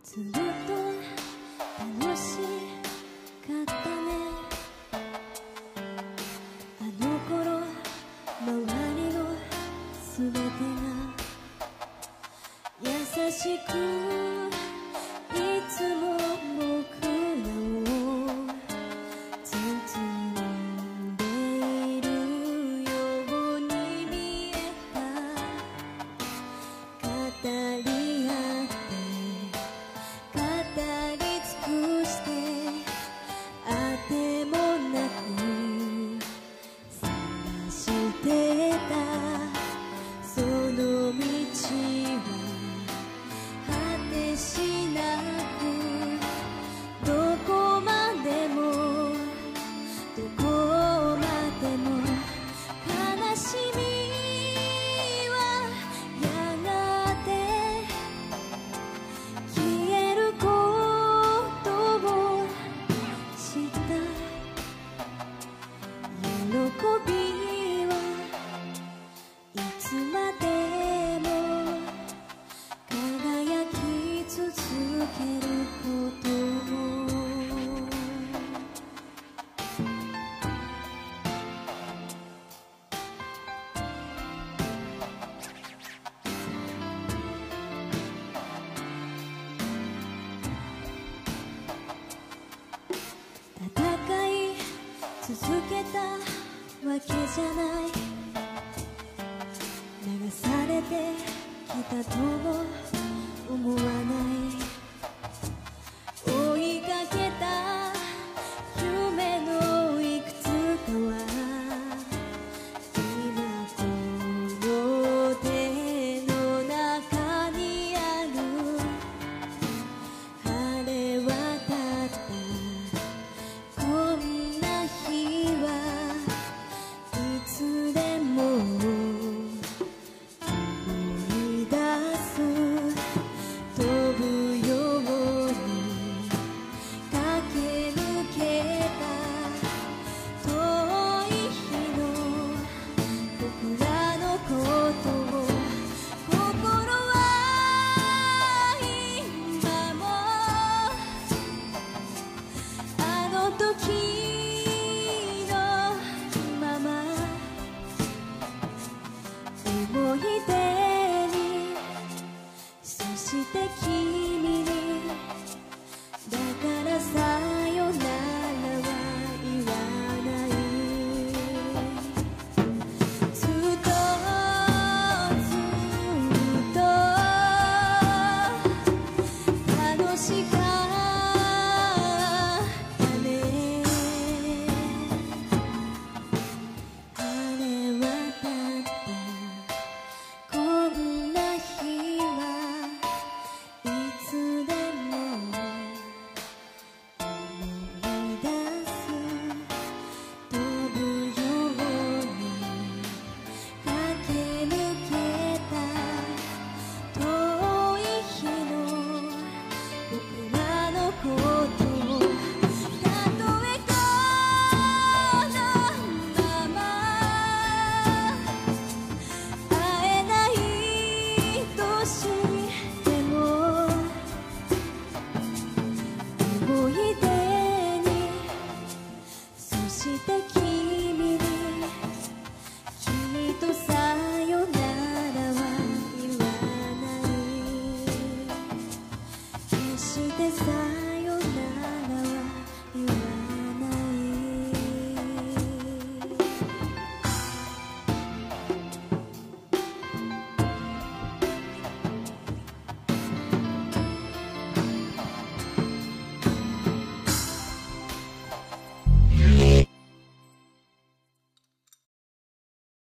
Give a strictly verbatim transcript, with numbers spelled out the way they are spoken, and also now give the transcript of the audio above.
ずっと楽しかったね。あの頃周りのすべてが優しくいつも僕らを包んでいるように見えた。語り合って語り尽くしてあてもなく探してたその道は果てしなくどこまでもどこまでも悲しみはやがて消えることを知った。喜びはいつまでも輝き続けることを。戦い続けたわけじゃない。流されてきたとも思わない。追いかけた夢のいくつかは今この手の中にある。晴れ渡ったこんな日はいつでも思い出す。飛ぶように駆け抜けた遠い日の僕らのことを心は今もあの時のまま思い出にそして君にだからさよならは言わないずっとずっと楽しかったね。晴れ渡ったこんな日はいつでも思い出す。飛ぶように駆け抜けた遠い日の僕らのこと